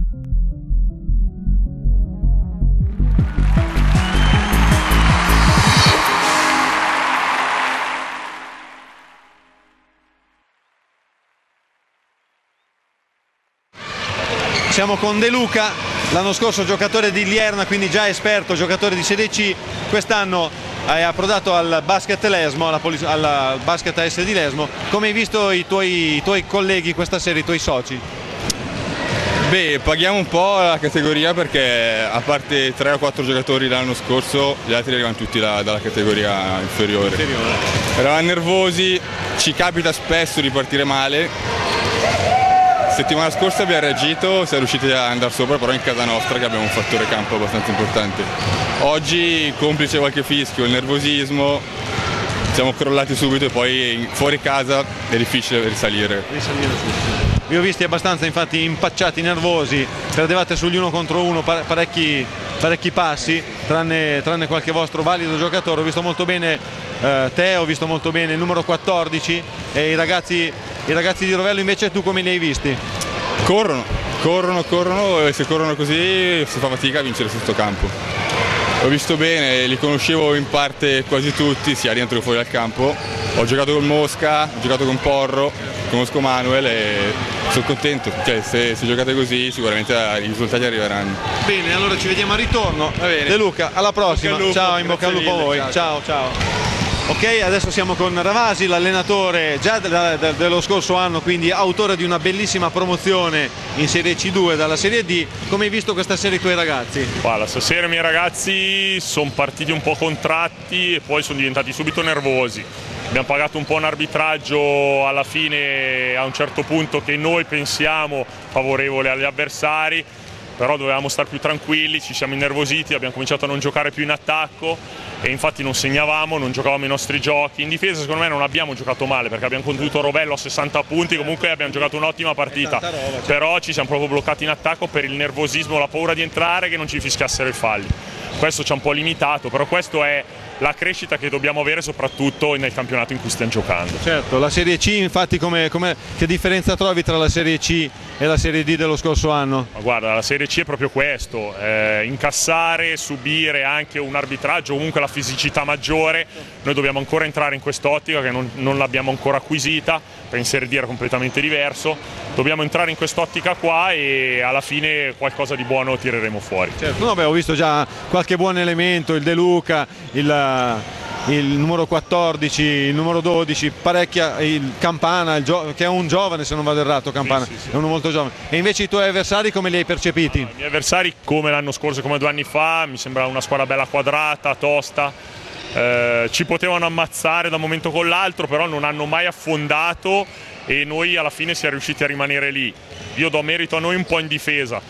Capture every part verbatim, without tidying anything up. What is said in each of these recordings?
Siamo con De Luca, l'anno scorso giocatore di Lierna, quindi già esperto, giocatore di Serie C. Quest'anno hai approdato al basket Lesmo, alla al basket A S di Lesmo. Come hai visto i tuoi, i tuoi colleghi questa serie, i tuoi soci? Beh, paghiamo un po' la categoria perché a parte tre o quattro giocatori l'anno scorso, gli altri arrivano tutti da, dalla categoria inferiore. inferiore. Eravamo nervosi, ci capita spesso di partire male. Settimana scorsa abbiamo reagito, siamo riusciti ad andare sopra, però in casa nostra che abbiamo un fattore campo abbastanza importante. Oggi, complice qualche fischio, il nervosismo, siamo crollati subito e poi fuori casa è difficile risalire. Risalire subito. Vi ho visti abbastanza infatti impacciati, nervosi, perdevate sugli uno contro uno parecchi, parecchi passi, tranne, tranne qualche vostro valido giocatore. Ho visto molto bene eh, te, ho visto molto bene il numero quattordici e i ragazzi, i ragazzi di Rovello invece tu come li hai visti? Corrono, corrono, corrono e se corrono così si fa fatica a vincere su questo campo. Ho visto bene, li conoscevo in parte quasi tutti, sia dentro che fuori dal campo. Ho giocato con Mosca, ho giocato con Porro, conosco Manuel e sono contento. Cioè, se, se giocate così sicuramente i risultati arriveranno. Bene, allora ci vediamo a ritorno. Va bene. De Luca, alla prossima. Lupo, ciao, in bocca al lupo a voi. Ciao, ciao. ciao. Ok, adesso siamo con Ravasi, l'allenatore già dello scorso anno, quindi autore di una bellissima promozione in Serie C due dalla Serie D. Come hai visto questa serie i tuoi ragazzi? Guarda, stasera i miei ragazzi sono partiti un po' contratti e poi sono diventati subito nervosi. Abbiamo pagato un po' un arbitraggio alla fine a un certo punto che noi pensiamo favorevole agli avversari, però dovevamo stare più tranquilli, ci siamo innervositi, abbiamo cominciato a non giocare più in attacco e infatti non segnavamo, non giocavamo i nostri giochi. In difesa secondo me non abbiamo giocato male perché abbiamo condotto Rovello a sessanta punti, comunque abbiamo giocato un'ottima partita, però ci siamo proprio bloccati in attacco per il nervosismo, la paura di entrare, che non ci fischiassero i falli. Questo ci ha un po' limitato, però questo è la crescita che dobbiamo avere soprattutto nel campionato in cui stiamo giocando. Certo, la Serie C infatti come, come, che differenza trovi tra la Serie C e la Serie D dello scorso anno? Ma guarda, la Serie C è proprio questo, eh, incassare, subire anche un arbitraggio, comunque la fisicità maggiore. Noi dobbiamo ancora entrare in quest'ottica che non, non l'abbiamo ancora acquisita, per in Serie D era completamente diverso. Dobbiamo entrare in quest'ottica qua e alla fine qualcosa di buono tireremo fuori. Certo, no, beh, ho visto già qualche buon elemento, il De Luca, il il numero quattordici, il numero dodici, parecchia, il Campana, il che è un giovane se non vado errato, Campana, sì, sì, sì. È uno molto giovane. E invece i tuoi avversari come li hai percepiti? Allora, i miei avversari come l'anno scorso, come due anni fa, mi sembra una squadra bella quadrata, tosta, eh, ci potevano ammazzare da un momento con l'altro, però non hanno mai affondato e noi alla fine siamo riusciti a rimanere lì. Io do merito a noi un po' in difesa,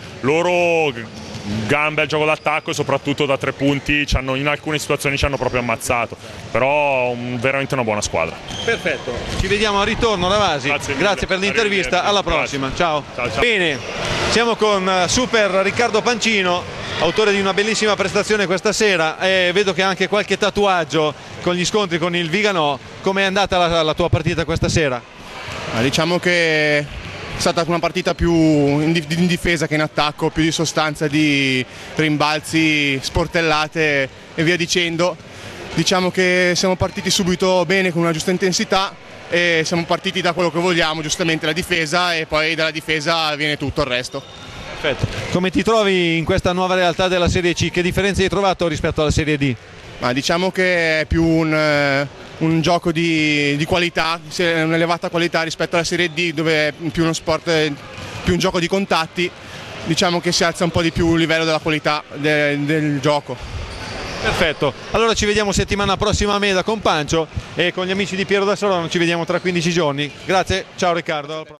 loro gambe al gioco d'attacco e soprattutto da tre punti ci hanno, in alcune situazioni ci hanno proprio ammazzato, però um, veramente una buona squadra. Perfetto, ci vediamo al ritorno Ravasi, grazie, grazie per l'intervista, alla prossima, ciao. Ciao, ciao. Bene, siamo con Super Riccardo Pancino, autore di una bellissima prestazione questa sera e vedo che ha anche qualche tatuaggio con gli scontri con il Viganò. Com'è andata la, la tua partita questa sera? Ma diciamo che è stata una partita più in difesa che in attacco, più di sostanza, di rimbalzi, sportellate e via dicendo. Diciamo che siamo partiti subito bene con una giusta intensità e siamo partiti da quello che vogliamo, giustamente la difesa, e poi dalla difesa viene tutto il resto. Perfetto. Come ti trovi in questa nuova realtà della Serie C? Che differenze hai trovato rispetto alla Serie D? Ma diciamo che è più un, un gioco di, di qualità, un'elevata qualità rispetto alla Serie D, dove è più uno sport, più un gioco di contatti. Diciamo che si alza un po' di più il livello della qualità de, del gioco. Perfetto, allora ci vediamo settimana prossima a Meda con Pancio e con gli amici di Piero da Saronno ci vediamo tra quindici giorni. Grazie, ciao Riccardo.